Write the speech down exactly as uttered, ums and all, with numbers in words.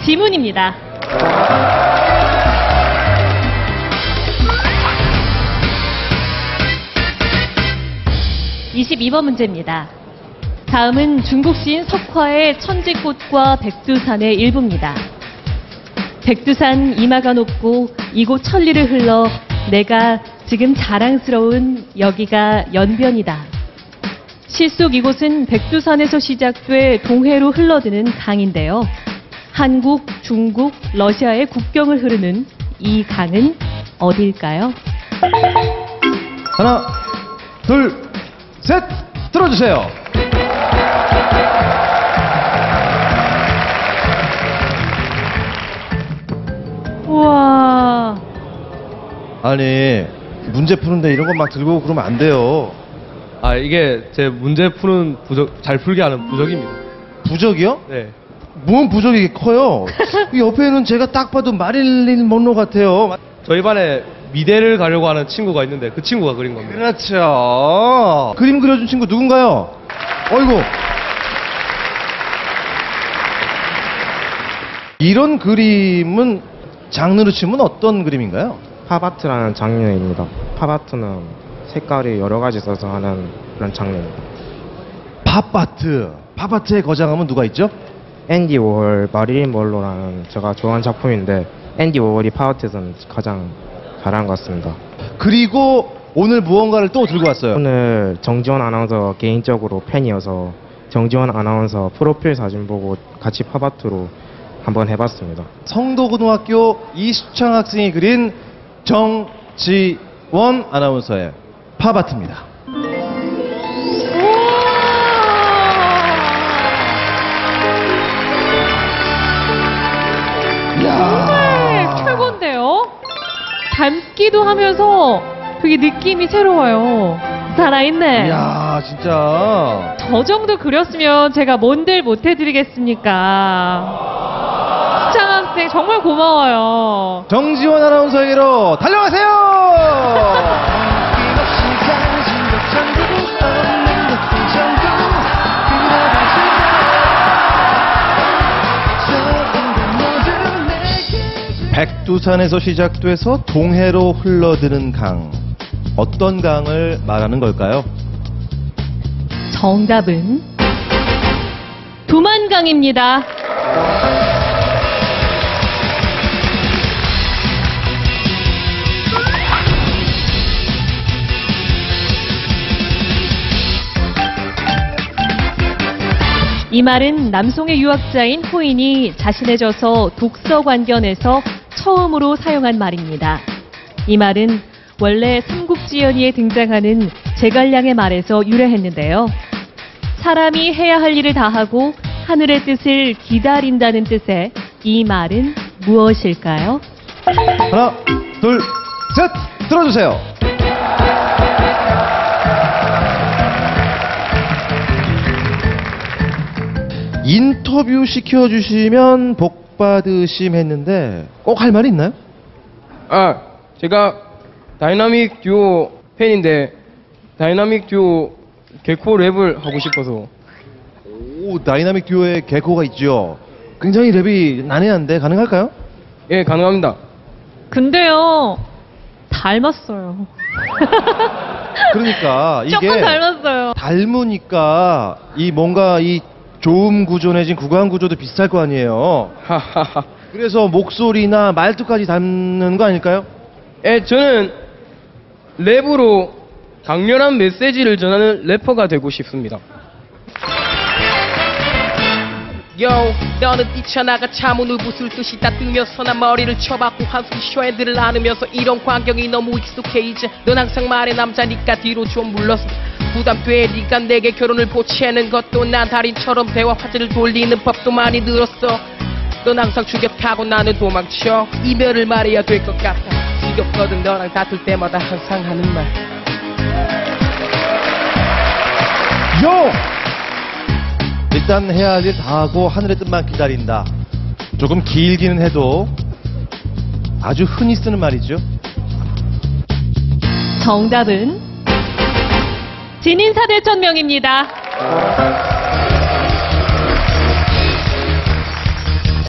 지문입니다. 이십이 번 문제입니다. 다음은 중국 시인 석화의 천지꽃과 백두산의 일부입니다. 백두산 이마가 높고 이곳 천리를 흘러 내가 지금 자랑스러운 여기가 연변이다. 시 속 이곳은 백두산에서 시작돼 동해로 흘러드는 강인데요. 한국, 중국, 러시아의 국경을 흐르는 이 강은 어디일까요? 하나, 둘, 셋! 들어주세요. 우와. 아니, 문제 푸는데 이런 것 막 들고 오고 그러면 안 돼요. 아, 이게 제 문제 푸는 부적, 잘 풀게 하는 부적입니다. 부적이요? 네. 뭔 부적이 이렇게 커요? 이 옆에는 제가 딱 봐도 마릴린 먼로 같아요. 저희 반에 미대를 가려고 하는 친구가 있는데 그 친구가 그린 겁니다. 그렇죠. 그림 그려준 친구 누군가요? 어이구. 이런 그림은 장르로 치면 어떤 그림인가요? 팝아트라는 장르입니다. 팝아트는 색깔이 여러 가지 써서 하는 그런 장르입니다. 팝아트. 팝아트의 거장하면 누가 있죠? 앤디 워홀, 마릴린 먼로라는 제가 좋아하는 작품인데 앤디 워홀이 팝아트에서는 가장 잘한 것 같습니다. 그리고 오늘 무언가를 또 들고 왔어요. 오늘 정지원 아나운서 개인적으로 팬이어서 정지원 아나운서 프로필 사진 보고 같이 팝아트로 한번 해봤습니다. 성도고등학교 이수창 학생이 그린 정지원 아나운서의 팝아트입니다. 정말 최고인데요? 닮기도 하면서 되게 느낌이 새로워요. 살아있네. 이야, 진짜. 저 정도 그렸으면 제가 뭔들 못해드리겠습니까? 수창 학생 정말 고마워요. 정지원 아나운서에게로 달려가세요! 백두산에서 시작돼서 동해로 흘러드는 강. 어떤 강을 말하는 걸까요? 정답은 두만강입니다. 이 말은 남송의 유학자인 호인이 자신의 저서 독서관견에서 처음으로 사용한 말입니다. 이 말은 원래 삼국지연의에 등장하는 제갈량의 말에서 유래했는데요. 사람이 해야 할 일을 다하고 하늘의 뜻을 기다린다는 뜻의 이 말은 무엇일까요? 하나, 둘, 셋! 들어주세요. 인터뷰 시켜주시면 복 받으심 했는데 꼭 할 말이 있나요? 아, 제가 다이나믹 듀오 팬인데 다이나믹 듀오 개코 랩을 하고 싶어서. 오, 다이나믹 듀오의 개코가 있죠. 굉장히 랩이 난해한데 가능할까요? 예, 가능합니다. 근데요, 닮았어요. 그러니까 이게 조금 닮았어요. 닮으니까 이 뭔가 이 조음 구조 내진 구강 구조도 비슷할 거 아니에요. 하하하. 그래서 목소리나 말투까지 닮는 거 아닐까요? 예, 저는 랩으로 강렬한 메시지를 전하는 래퍼가 되고 싶습니다. Yo, 너는 뛰쳐나가 차문을 부술 듯이 따뜻면서 난 머리를 쳐박고 한숨 쉬어 애들을 안으면서 이런 광경이 너무 익숙해 이제 넌 항상 말해 남자니까 뒤로 좀 물러서 부담돼 네가 내게 결혼을 보채는 것도 난 달인처럼 대화 화제를 돌리는 법도 많이 늘었어. 넌 항상 추격하고 나는 도망쳐 이별을 말해야 될 것 같아. 지겹거든 너랑 다툴 때마다 항상 하는 말. 요! 일단 해야 할 일 다 하고 하늘의 뜻만 기다린다. 조금 길기는 해도 아주 흔히 쓰는 말이죠. 정답은 진인사대천명입니다.